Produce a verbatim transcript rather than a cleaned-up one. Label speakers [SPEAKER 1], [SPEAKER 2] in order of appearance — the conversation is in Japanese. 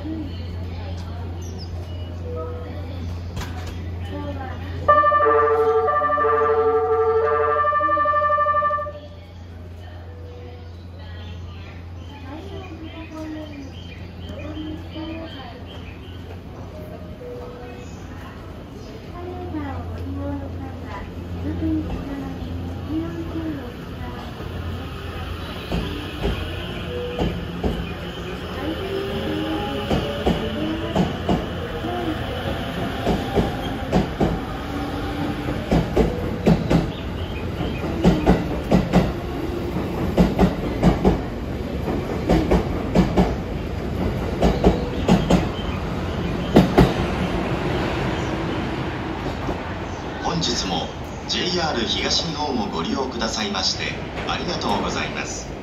[SPEAKER 1] 本日も ジェイアール 東日本をご利用くださいましてありがとうございます。